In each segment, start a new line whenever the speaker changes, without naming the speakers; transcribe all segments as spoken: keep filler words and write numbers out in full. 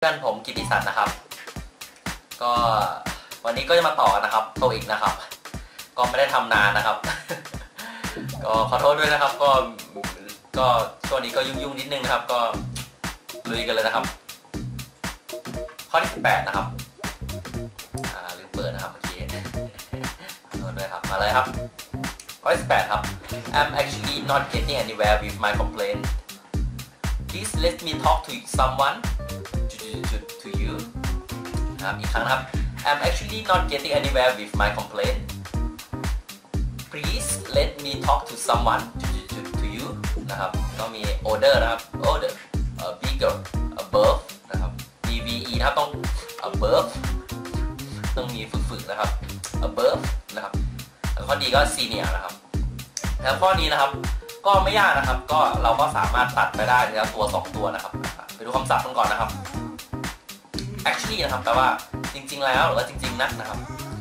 พื่อนผมกิติศักดิ์นะครับก็วันนี้ก็จะมาต่อนะครับโทอีกนะครับก็ไม่ได้ทำนานนะครับก็ขอโทษด้วยนะครับก็ก็ช่วงนี้ก็ยุ่งๆนิดนึงนะครับก็ลุยกันเลยนะครับข้อที่สิบแปดนะครับอ่าลืมเปิดนะครับเมื่อกี้ขอโทษด้วยครับมาเลยครับข้อที่สิบแปดครับ I'm actually not getting anywhere with my complaint please let me talk to someone to, to, to you นะครับอีกครั้งนะครับ I'm actually not getting anywhere with my complaint please let me talk to someone to, to, to you นะครับต้องมี order นะครับ order uh, bigger above นะครับ bve นะครับต้อง above ต้องมีฝึกๆนะครับ above นะครับแล้วข้อดีก็ senior นะครับแล้วข้อนี้นะครับก็ไม่ยากนะครับก็เราก็สามารถตัดไปได้ทีละตัวสองตัวนะครับไปดูคำศัพท์กันก่อนนะครับ actually นะครับแปลว่าจริงๆแล้วหรือว่าจริงๆนักนะครับ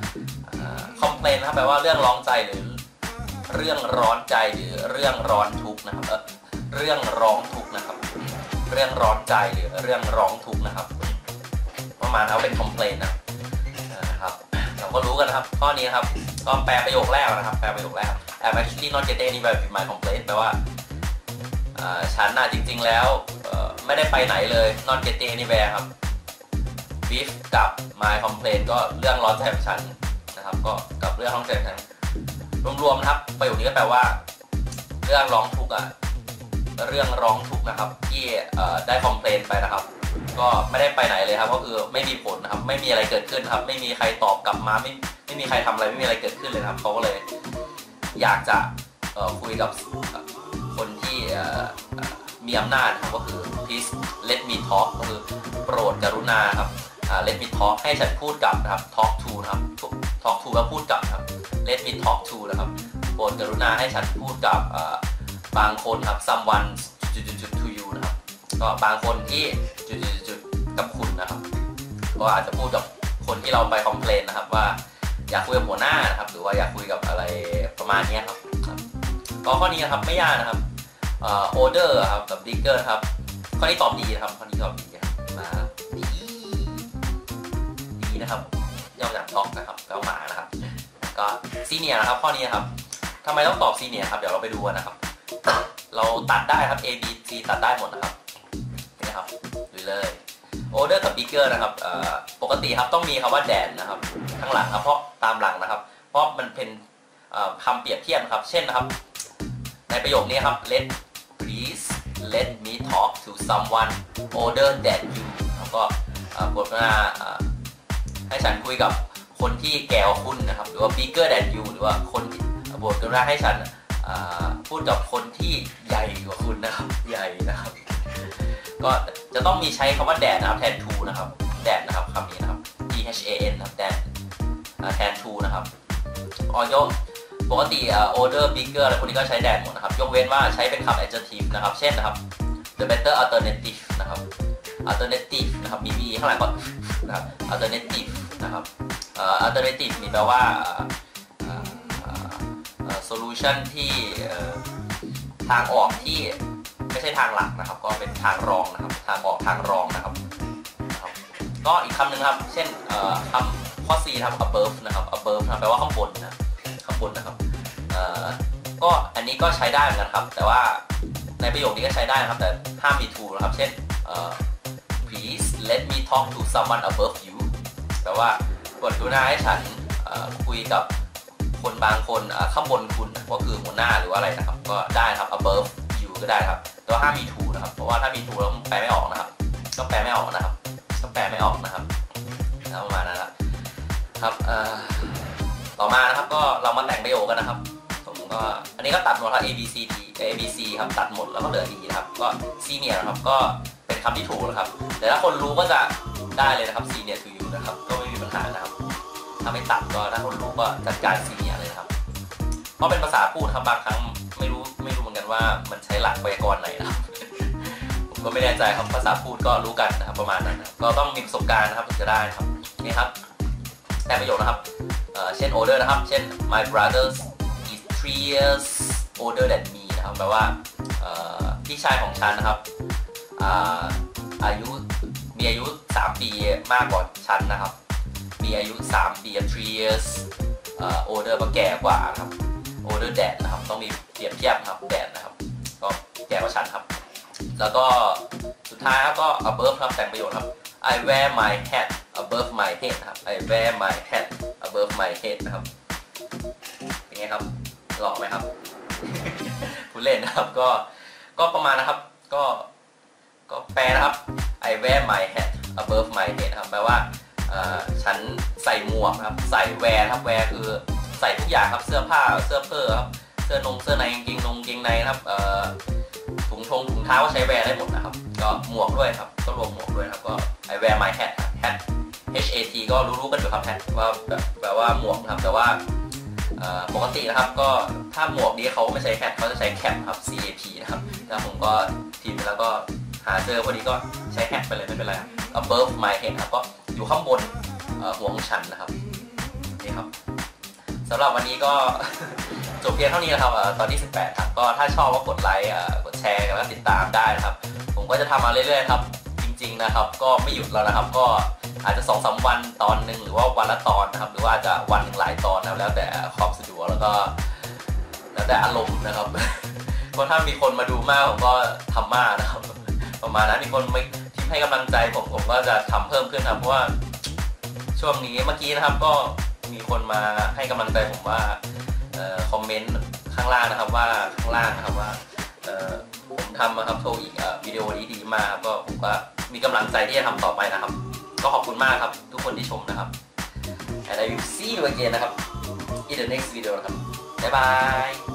complain นะครับแปลว่าเรื่องร้องใจหรือเรื่องร้อนใจหรือเรื่องร้อนทุกข์นะครับเออเรื่องร้องทุกข์นะครับเรื่องร้อนใจหรือเรื่องร้องทุกข์นะครับประมาณเอาเป็น complain นะครับเราก็รู้กันนะครับข้อนี้นะครับก็แปลประโยคแรกนะครับแปลประโยคแรก I'm actually not getting anywhere with my complaint แปลว่าฉันน่ะจริงๆแล้วไม่ได้ไปไหนเลย not getting anywhere ครับ with กับ my complaint ก็เรื่องร้อนใจของฉันนะครับก็กับเรื่องร้อนใจของฉันรวมๆนะครับประโยคนี้ก็แปลว่าเรื่องร้องทุกข์อะเรื่องร้องทุกข์นะครับที่ได้คอมเพลนไปนะครับก็ไม่ได้ไปไหนเลยครับก็คือไม่มีผลนะครับไม่มีอะไรเกิดขึ้นครับไม่มีใครตอบกลับมาไม่ไม่มีใครทำอะไรไม่มีอะไรเกิดขึ้นเลยครับเขาก็เลยอยากจะคุยกับคนที่มีอำนาจครับก็คือ please let me talk ก็คือโปรดกรุณาครับ let me talk ให้ฉันพูดกับนะครับ talk to นะครับ talk to แล้วพูดกับครับ let me talk to นะครับโปรดกรุณาให้ฉันพูดกับบางคนครับ someone to you นะครับก็บางคนที่กับคุณนะครับก็อาจจะพูดกับคนที่เราไปคอมเพลนนะครับว่าอยากคุยกับหัวหน้านะครับหรือว่าอยากคุยกับอะไรประมาณนี้ครับก็ข้อนี้นะครับไม่ยากนะครับorder ครับกับ bigger ครับข้อนี้ตอบดีนะครับข้อนี้ตอบดีมาดีดีนะครับย่อมาจาก dog นะครับแปลว่าหมานะครับก็ซีเนียร์นะครับข้อนี้ครับทำไมต้องตอบซีเนียร์ครับเดี๋ยวเราไปดูกันนะครับเราตัดได้ครับ A B C ตัดได้หมดนะครับนี่นะครับดูเลย order กับ bigger นะครับปกติครับต้องมีคำว่า than นะครับข้างหลังครับเพราะตามหลังนะครับเพราะมันเป็นคำเปรียบเทียบครับเช่นนะครับในประโยคนี้ครับ let please let me talk to someone older than you แล้วก็บทว่าให้ฉันคุยกับคนที่แก่กว่าคุณนะครับหรือว่า bigger than you หรือว่าคนบทว่าให้ฉันพูดกับคนที่ใหญ่กว่าคุณนะครับใหญ่นะครับก็จะต้องมีใช้คำว่า than นะครับแทน to นะครับ than นะครับคำนี้นะครับ t h a n นะครับ than แทน to นะครับออยปกติ older bigger อะไรพวกนี้ก็ใช้ than หมดนะครับยกเว้นว่าใช้เป็นคำ adjective นะครับเช่นนะครับ the better alternative นะครับ alternative นะครับมี v ข้างหลังก่อนนะครับ alternative นะครับ alternative มีแปลว่า solution ที่ทางออกที่ไม่ใช่ทางหลักนะครับก็เป็นทางรองนะครับทางออกทางรองนะครับก็อีกคำหนึ่งครับเช่นคำข้อ C นะครับ above นะครับ above แปลว่าข้างบนนะข้างบนนะครับก็อันนี้ก็ใช้ได้เหมือนกันครับแต่ว่าในประโยคนี้ก็ใช้ได้นะครับแต่ห้ามมี to นะครับเช่น please let me talk to someone above you แปลว่ากรุณาให้ฉันคุยกับคนบางคนข้างบนคุณก็คือหัวหน้าหรือว่าอะไรนะครับก็ได้ครับ above you ก็ได้ครับแต่ว่าห้ามมี to นะครับเพราะว่าถ้ามี to แล้วแปลไม่ออกนะครับก็แปลไม่ออกนะครับก็แปลไม่ออกนะครับประมาณนั้นครับต่อมานะครับก็เรามาแต่งประโยคกันนะครับผมก็อันนี้ก็ตัดหมดครับ A B C D A B C ครับตัดหมดแล้วก็เหลือ D นะครับก็ senior นะครับก็เป็นคำที่ถูกนะครับแต่ถ้าคนรู้ก็จะได้เลยนะครับ senior to you นะครับก็ไม่มีปัญหานะครับถ้าไม่ตัดก็ถ้าคนรู้ก็จัดการ senior เลยนะครับเพราะเป็นภาษาพูดครับบางครั้งไม่รู้ไม่รู้เหมือนกันว่ามันใช้หลักไวยากรณ์ไหนนะครับผมก็ไม่แน่ใจครับภาษาพูดก็รู้กันนะครับประมาณนั้นนะก็ต้องมีประสบการณ์นะครับถึงจะได้ครับนี่ครับแต่ประโยคนะครับเช่น older นะครับเช่น my brother is three years older than me นะครับแปลว่าพี่ชายของฉันนะครับอายุมีมีอายุสามปีมากกว่าฉันนะครับมีอายุสามปี three years เอ่อ older ก็แก่กว่าครับ older dad นะครับต้องมีเปรียบเทียบครับ dad นะครับก็แก่กว่าฉันครับแล้วก็สุดท้ายครับก็ above ครับแต่งประโยชน์ครับ I wear my hat above my head นะครับ I wear my hat above my head นะครับเป็นไงครับหล่อไหมครับ ผู้เล่นนะครับก็ก็ประมาณนะครับก็ก็แปลนะครับ I wear my hat above my head ครับแปลว่าฉันใส่หมวกครับใส่แวร์ครับแวร์คือใส่ทุกอย่างครับเสื้อผ้าเสื้อเผ้อครับเสื้อนงเสื้อในกางเกงนงกางเกงในนะครับถุงทงถุงเท้าก็ใช้แวร์ได้หมดนะครับก็หมวกด้วยครับก็รวมหมวกด้วยครับก็ I wear my hat hat H A T ก็รู้ๆกันอยู่ครับ hat ว่าแปลว่าหมวกครับแต่ว่าปกตินะครับก็ถ้าหมวกนี้เขาไม่ใช้ hat เขาจะใช้ cap ครับ C A P นะครับแล้วผมก็พิมพ์ไปแล้วก็หาเจอพอดีก็ใช้ hat ไปเลยไม่เป็นไร above my head ครับก็อยู่ข้างบนหัวของฉันนะครับนี่ครับสำหรับวันนี้ก็ จบเพียงเท่านี้นะครับตอนที่สิบแปดครับก็ถ้าชอบก็กดไลค์กดแชร์แล้วก็ติดตามได้นะครับผมก็จะทำมาเรื่อยๆครับจริงๆนะครับก็ไม่หยุดแล้วนะครับก็อาจจะ สองสาม วันตอนหนึ่งหรือว่าวันละตอนนะครับหรือว่าจะวันหนึ่งหลายตอนนะแล้วแต่ความสะดวกแล้วก็แล้วแต่อารมณ์นะครับ เพราะถ้ามีคนมาดูมากผมก็ทำมากนะครับประมาณนั้นมีคนมาทิมให้กำลังใจผมผมก็จะทำเพิ่มขึ้นครับเพราะว่าช่วงนี้เมื่อกี้นะครับก็มีคนมาให้กำลังใจผมว่าคอมเมนต์ข้างล่างนะครับว่าข้างล่างนะครับว่าผมทำนะครับโชว์อีกวิดีโอนี้ดีมากครับก็ผมก็มีกำลังใจที่จะทำต่อไปนะครับก็ขอบคุณมากครับทุกคนที่ชมนะครับ and I will see you again นะครับ in the next video นะครับบ๊ายบาย